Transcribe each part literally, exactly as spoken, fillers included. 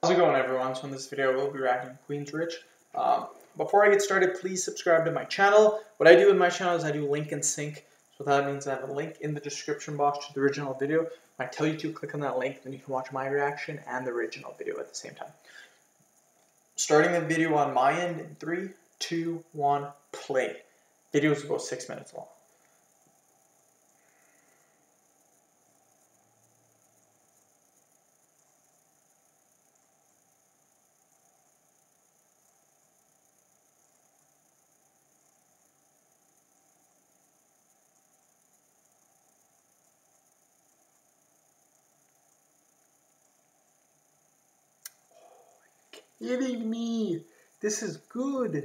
How's it going, everyone? So in this video we'll be reacting to Queensrÿche. Um, before I get started, please subscribe to my channel. What I do with my channel is I do link and sync. So that means I have a link in the description box to the original video. When I tell you to click on that link, then you can watch my reaction and the original video at the same time. Starting the video on my end in three, two, one, play. Videos about six minutes long. Kidding me? This is good.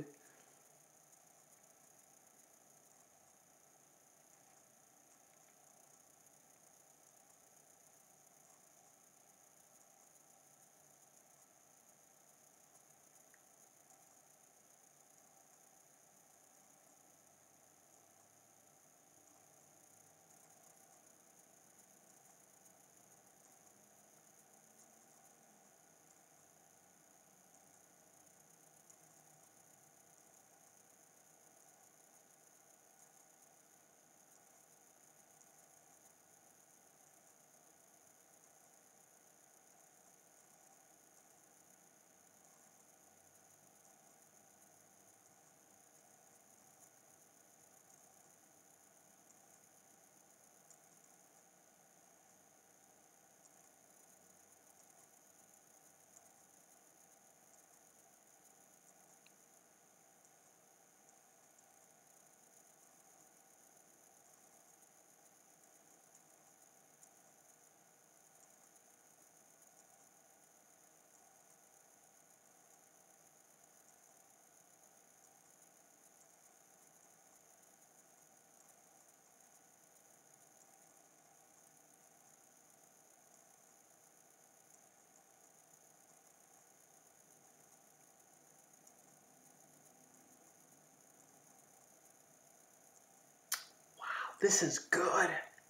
This is good.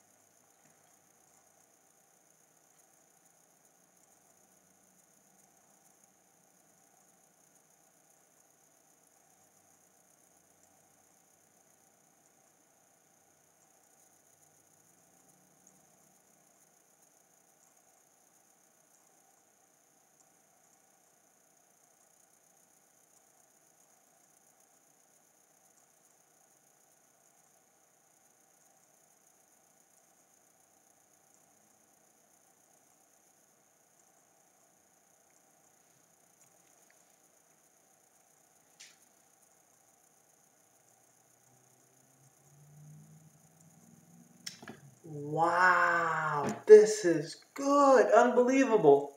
Wow, this is good. Unbelievable.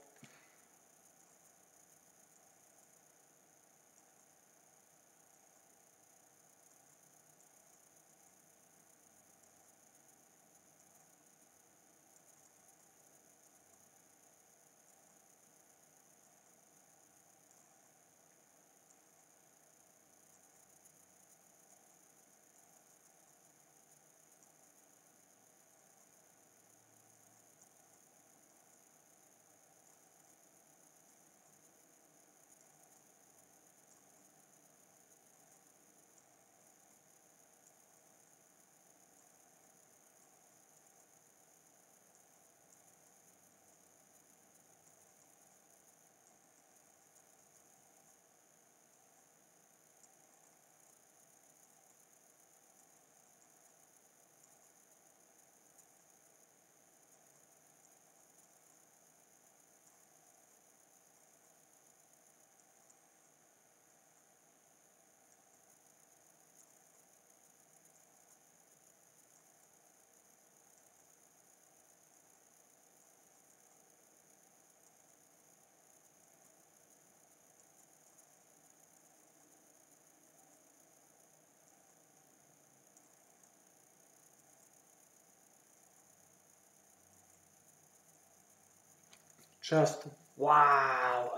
Just wow.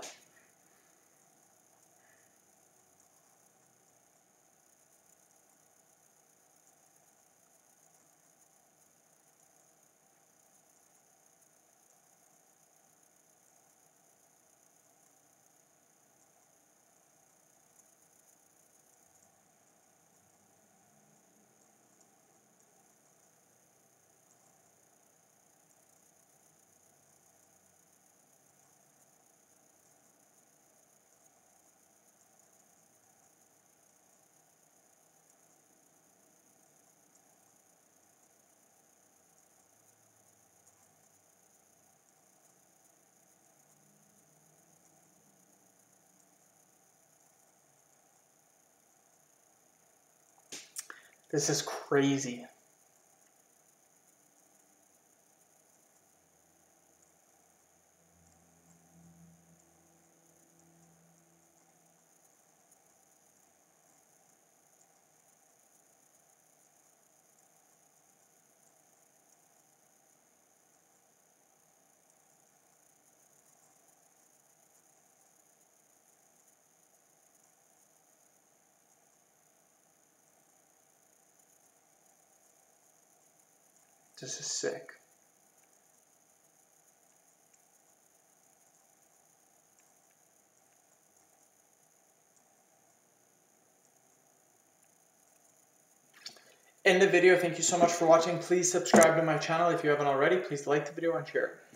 This is crazy. This is sick. End the video. Thank you so much for watching. Please subscribe to my channel if you haven't already. Please like the video and share it.